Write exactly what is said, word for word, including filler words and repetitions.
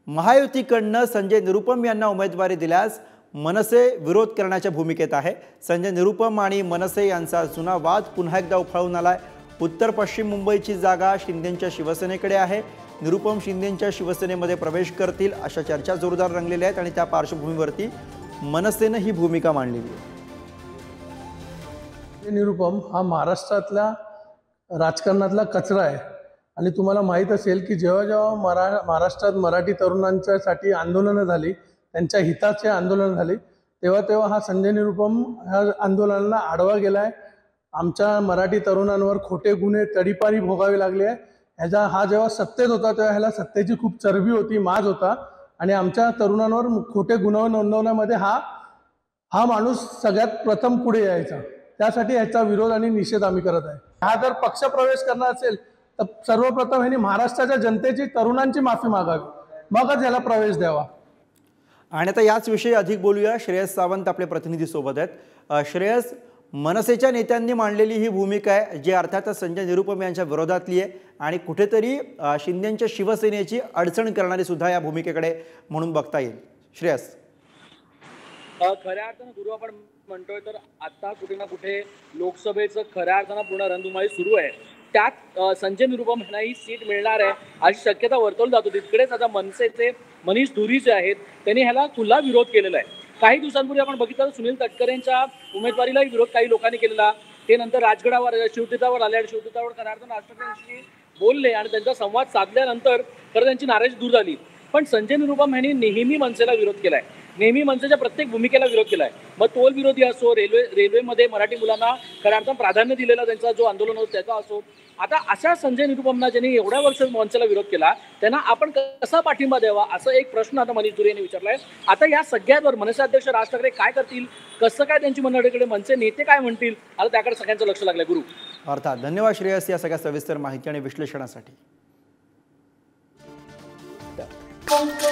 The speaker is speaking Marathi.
महायुतीकडनं संजय निरुपम यांना उमेदवारी दिल्यास मनसे विरोध करण्याच्या भूमिकेत आहे। संजय निरुपम आणि मनसे यांचा जुना वाद पुन्हा एकदा उफाळून आलाय। उत्तर पश्चिम मुंबईची जागा शिंदेंच्या शिवसेनेकडे आहे। निरुपम शिंदेंच्या शिवसेनेमध्ये प्रवेश करतील अशा चर्चा जोरदार रंगलेल्या आहेत आणि त्या पार्श्वभूमीवरती मनसेने ही भूमिका मांडलेली आहे। निरुपम हा महाराष्ट्रातला राजकारणातला कचरा आहे आणि तुम्हाला माहित असेल की जेव्हा जेव्हा मरा महाराष्ट्रात मराठी तरुणांच्यासाठी आंदोलनं झाली, त्यांच्या हिताचे आंदोलन झाली, तेव्हा तेव्हा हा संजय निरुपम ह्या आंदोलनाला आडवा गेलाय। आमच्या मराठी तरुणांवर खोटे गुन्हे तडीपारी भोगावे लागले। ह्याचा हा जेव्हा सत्तेत होता तेव्हा ह्याला सत्तेची खूप चरबी होती, माज होता आणि आमच्या तरुणांवर खोटे गुन्हे नोंदवण्यामध्ये हा हा माणूस सगळ्यात प्रथम पुढे यायचा। त्यासाठी ह्याचा विरोध आणि निषेध आम्ही करत आहे। हा जर पक्ष प्रवेश करणार असेल तर सर्वप्रथम ह्यांनी महाराष्ट्राच्या जनतेची, तरुणांची माफी मागावी, मगच ह्याला प्रवेश द्यावा। आणि आता याच विषयी अधिक बोलूया। श्रेयस सावंत आपले प्रतिनिधी सोबत आहेत। श्रेयस, मनसेच्या नेत्यांनी मांडलेली ही भूमिका आहे जी अर्थातच संजय निरुपम यांच्या विरोधातली आहे आणि कुठेतरी शिंदेंच्या शिवसेनेची अडचण करणारी सुद्धा या भूमिकेकडे म्हणून बघता येईल। श्रेयस, खऱ्या अर्थानं गुरु आपण म्हणतोय तर आता कुठे ना कुठे लोकसभेचं खऱ्या अर्थानं पूर्ण रणधुमाळी सुरू आहे। त्यात संजय निरुपम यांना ही सीट मिळणार आहे अशी शक्यता वर्तवली जात होती। तिकडेच आता मनसेचे मनीष धुरी जे आहेत त्यांनी ह्याला खुला विरोध केलेला आहे। काही दिवसांपूर्वी आपण बघितलं सुनील तटकरेंच्या उमेदवारीलाही विरोध काही लोकांनी केलेला। ते नंतर राजगडावर शिवतीर्थावर आले आणि शिवतीर्थावर खऱ्या अर्थानं राष्ट्रपतींशी बोलले आणि त्यांचा संवाद साधल्यानंतर खरं त्यांची नाराजी दूर झाली। पण संजय निरुपम यांनी नेहमी मनसेला विरोध केलाय, नेहमी मनसेच्या प्रत्येक भूमिकेला विरोध केलाय। मग टोल विरोधी असो, रेल्वे रेल्वेमध्ये मराठी मुलांना खऱ्या अर्थानं प्राधान्य दिलेला त्यांचा जो आंदोलन होतं त्याचा असो, आता अशा संजय निरुपमना ज्यांनी एवढ्या वर्ष मनसेला विरोध केला त्यांना आपण कसा पाठिंबा द्यावा असा एक प्रश्न आता मनीष धुरी यांनी विचारलाय। आता या सगळ्यावर मनसे अध्यक्ष राज ठाकरे काय करतील, कसं काय त्यांची मंडळीकडे मनसे नेते काय म्हणतील, आता त्याकडे सगळ्यांचं लक्ष लागलंय। गुरु, अर्थात धन्यवाद श्रेयस या सगळ्या सविस्तर माहिती आणि विश्लेषणासाठी।